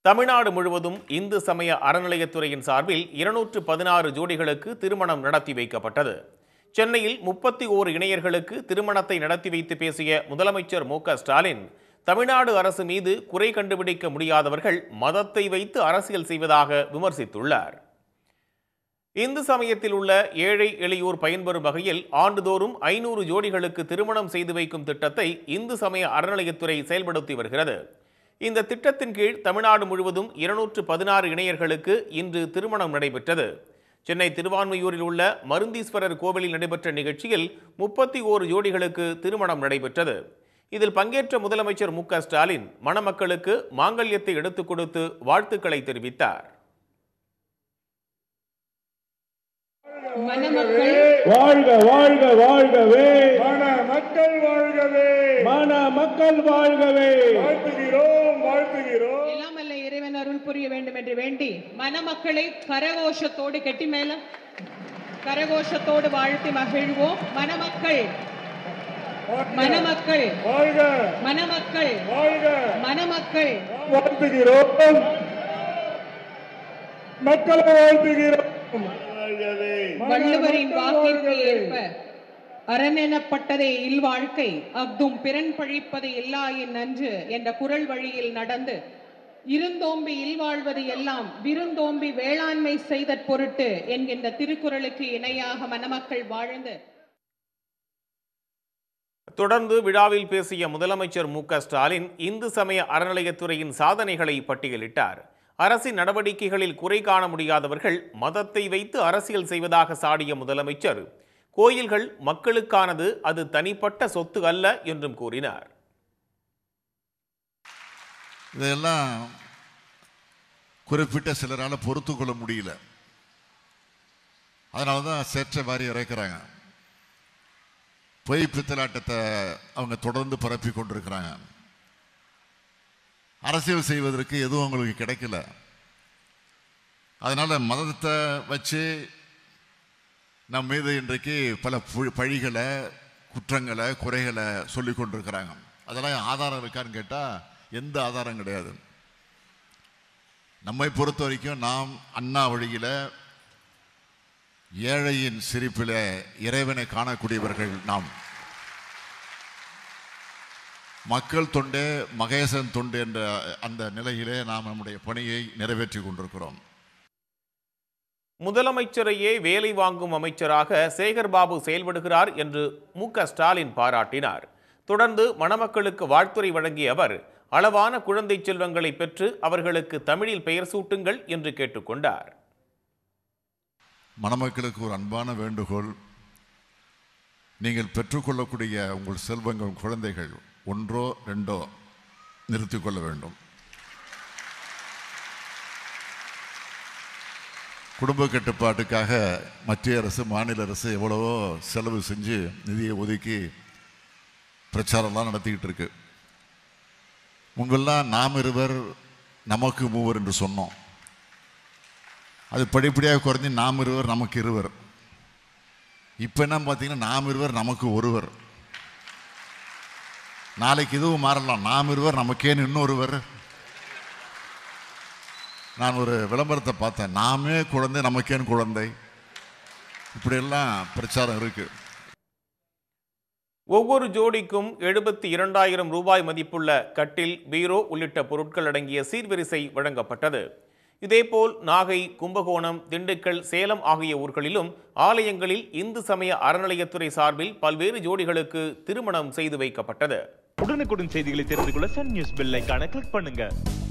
தமிழ்நாடு முழுவதும் இந்து சமய அறநிலையத்துறையின் சார்பில் 216 ஜோடிகளுக்கு திருமணம் நடத்தி வைக்கப்பட்டது. சென்னையில் 31 இணையர்களுக்கு திருமணத்தை நடத்தி வைத்து பேசிய முதலமைச்சர் மு.க.ஸ்டாலின், தமிழ்நாடு அரசு மீது குறை கண்டுபிடிக்க முடியாதவர்கள் மதத்தை வைத்து அரசியல் செய்வதாக விமர்சித்துள்ளார். இந்து சமயத்தில் உள்ள ஏழை எளியோர் பயன்பெறும் வகையில் ஆண்டுதோறும் 500 ஜோடிகளுக்கு திருமணம் செய்து வைக்கும் திட்டத்தை இந்து சமய அறநிலையத்துறை செயல்படுத்தி வருகிறது. இந்த திட்டத்தின் கீழ் தமிழ்நாடு முழுவதும் 216 இணையர்களுக்கு இன்று திருமணம் நடைபெற்றது. சென்னை திருவான்மையூரில் உள்ள மருந்தீஸ்வரர் கோவிலில் நடைபெற்ற நிகழ்ச்சியில் 31 ஜோடிகளுக்கு திருமணம் நடைபெற்றது. இதில் பங்கேற்ற முதலமைச்சர் மு.க.ஸ்டாலின் மணமக்களுக்கு மாங்கல்யத்தை எடுத்துக் கொடுத்து வாழ்த்துக்களை தெரிவித்தார். வாழ்க வாழ்க வாழ்கவே, மணமக்கள் வாழ்கவே, மணமக்கள் வாழ்கவே, வாழ்த்துகிறோம் வாழ்த்துகிறோம். எல்லாம் அல்ல இறைவன் அருள் புரிய வேண்டும் என்று வேண்டி மணமக்களை கரகோஷத்தோடு கெட்டி மேலும் கரகோஷத்தோடு வாழ்த்தி மகிழ்வோம். மணமக்கள் மணமக்கள் வாழ்க, மணமக்கள் வாழ்க, மணமக்கள் வாழ்த்துகிறோம், மக்களை வாழ்த்துகிறோம். வள்ளுவரின் வாக்கிற்கு ஏற்ப அரணெனப்பட்டதே இல்வாழ்க்கை அஃதும் பிறன் பழிப்பது எல்லாயின் நன்று என்ற குறள் வழியில் நடந்து இருந்தோம்பி இல்வாழ்வது எல்லாம் விருந்தோம்பி வேளாண்மை செய்த பொருட்டு என்கின்ற திருக்குறளுக்கு இணையாக மணமக்கள் வாழ்ந்து. தொடர்ந்து விழாவில் பேசிய முதலமைச்சர் மு.க.ஸ்டாலின் இந்து சமய அறநிலையத்துறையின் சாதனைகளை பட்டியலிட்டார். அரசின் நடவடிக்கைகளில் குறை காண முடியாதவர்கள் மதத்தை வைத்து அரசியல் செய்வதாக சாடிய முதலமைச்சர், கோயில்கள் மக்களுக்கானது, அது தனிப்பட்ட சொத்து அல்ல என்றும் கூறினார். இதெல்லாம் குறிப்பிட்ட சிலரால் பொறுத்து கொள்ள முடியல. அதனால தான் சேற்ற வாரி இறக்குறாங்க. பொய் பித்தலாட்டத்தை அவங்க தொடர்ந்து பரப்பி கொண்டிருக்கிறாங்க. அரசியல் செய்வதற்கு எதுவும் அவங்களுக்கு கிடைக்கல. அதனால மதத்தை வச்சு நம் மீது இன்றைக்கு பல பழிகளை, குற்றங்களை, குறைகளை சொல்லி கொண்டிருக்கிறாங்க. அதெல்லாம் ஆதாரம் இருக்கான்னு கேட்டால் எந்த ஆதாரம் கிடையாது. நம்மை பொறுத்த வரைக்கும் நாம் அண்ணா வழியில் ஏழையின் சிரிப்பில் இறைவனை காணக்கூடியவர்கள். நாம் மக்கள் தொண்டே மகேசன் தொண்டு என்ற அந்த நிலையிலே நாம் நம்முடைய பணியை நிறைவேற்றி கொண்டிருக்கிறோம். முதலமைச்சரையே வேலை வாங்கும் அமைச்சராக சேகர்பாபு செயல்படுகிறார் என்று மு.க.ஸ்டாலின் பாராட்டினார். தொடர்ந்து மணமக்களுக்கு வாழ்த்துரை வழங்கிய அவர், அளவான குழந்தை செல்வங்களை பெற்று அவர்களுக்கு தமிழில் பெயர் சூட்டுங்கள் என்று கேட்டுக்கொண்டார். மணமக்களுக்கு ஒரு அன்பான வேண்டுகோள், நீங்கள் பெற்றுக்கொள்ளக்கூடிய உங்கள் செல்வங்கள், குழந்தைகள் ஒன்றோ ரெண்டோ நிறுத்திக் கொள்ள வேண்டும். குடும்ப கட்டுப்பாட்டுக்காக மத்திய அரசு, மாநில அரசு எவ்வளவோ செலவு செஞ்சு நிதியை ஒதுக்கி பிரச்சாரம்லாம் நடத்திக்கிட்டு இருக்கு. முன்பெல்லாம் நாம் இருவர் நமக்கு மூவர் என்று சொன்னோம். அது படிப்படியாக குறைஞ்சி நாம் இருவர் நமக்கு இருவர். இப்போ என்ன பார்த்தீங்கன்னா, நாம் இருவர் நமக்கு ஒருவர். நாளைக்கு இதுவும் மாறலாம், நாம் இருவர் நமக்கேன்னு இன்னொருவர். நான் ஒரு விளம்பரத்தை பார்த்தேன், நாமே குழந்தை நமக்கேன்னு குழந்தை. இப்படியெல்லாம் பிரச்சாரம் இருக்கு. ஒவ்வொரு ஜோடிக்கும் 72,000 ரூபாய் மதிப்புள்ள கட்டில், பீரோ உள்ளிட்ட பொருட்கள் அடங்கிய சீர்வரிசை வழங்கப்பட்டது. இதேபோல் நாகை, கும்பகோணம், திண்டுக்கல், சேலம் ஆகிய ஊர்களிலும் ஆலயங்களில் இந்து சமய அறநிலையத்துறை சார்பில் பல்வேறு ஜோடிகளுக்கு திருமணம் செய்து வைக்கப்பட்டது. உடனுக்குடன் செய்திகளை தெரிந்து கொள்ள சன் நியூஸ் பெல் ஐகானை கிளிக் பண்ணுங்க.